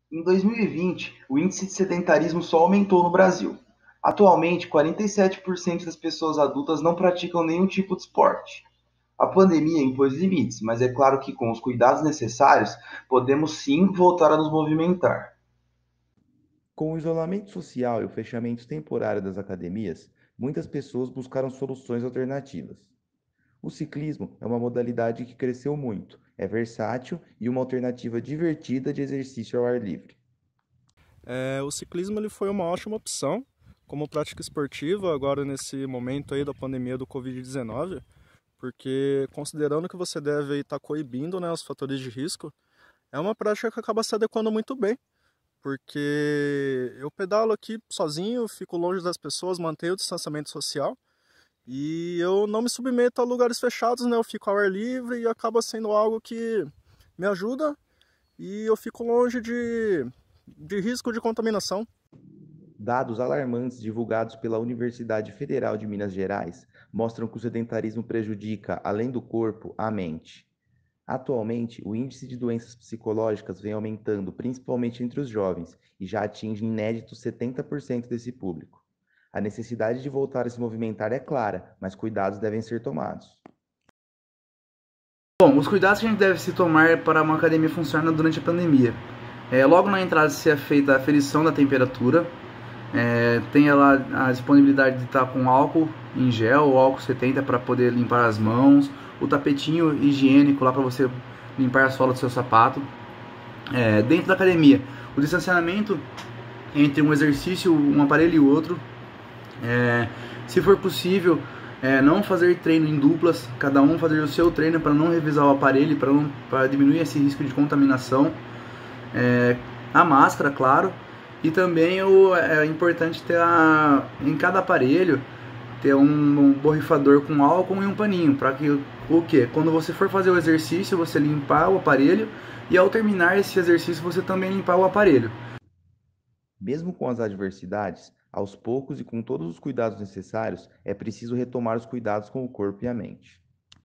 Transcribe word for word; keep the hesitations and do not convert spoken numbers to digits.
Em dois mil e vinte, o índice de sedentarismo só aumentou no Brasil. Atualmente, quarenta e sete por cento das pessoas adultas não praticam nenhum tipo de esporte. A pandemia impôs limites, mas é claro que com os cuidados necessários, podemos sim voltar a nos movimentar. Com o isolamento social e o fechamento temporário das academias, muitas pessoas buscaram soluções alternativas. O ciclismo é uma modalidade que cresceu muito, é versátil e uma alternativa divertida de exercício ao ar livre. É, o ciclismo ele foi uma ótima opção como prática esportiva agora nesse momento aí da pandemia do covid dezenove, porque considerando que você deve estar coibindo, né, os fatores de risco, é uma prática que acaba se adequando muito bem, porque eu pedalo aqui sozinho, fico longe das pessoas, mantenho o distanciamento social e eu não me submeto a lugares fechados, né? Eu fico ao ar livre e acaba sendo algo que me ajuda e eu fico longe de, de risco de contaminação. Dados alarmantes divulgados pela Universidade Federal de Minas Gerais mostram que o sedentarismo prejudica, além do corpo, a mente. Atualmente, o índice de doenças psicológicas vem aumentando, principalmente entre os jovens, e já atinge inéditos setenta por cento desse público. A necessidade de voltar a se movimentar é clara, mas cuidados devem ser tomados. Bom, os cuidados que a gente deve se tomar para uma academia funcionar durante a pandemia. É, logo na entrada se é feita a aferição da temperatura, é, tenha lá a disponibilidade de estar com álcool em gel ou álcool setenta para poder limpar as mãos, o tapetinho higiênico lá para você limpar a sola do seu sapato. É, dentro da academia, o distanciamento entre um exercício, um aparelho e outro. É, se for possível, é, não fazer treino em duplas, cada um fazer o seu treino para não revisar o aparelho, para não para diminuir esse risco de contaminação. É, a máscara, claro, e também o, é importante ter a, em cada aparelho ter um, um borrifador com álcool e um paninho, para que o que? Quando você for fazer o exercício, você limpar o aparelho e ao terminar esse exercício você também limpar o aparelho. Mesmo com as adversidades, aos poucos e com todos os cuidados necessários, é preciso retomar os cuidados com o corpo e a mente.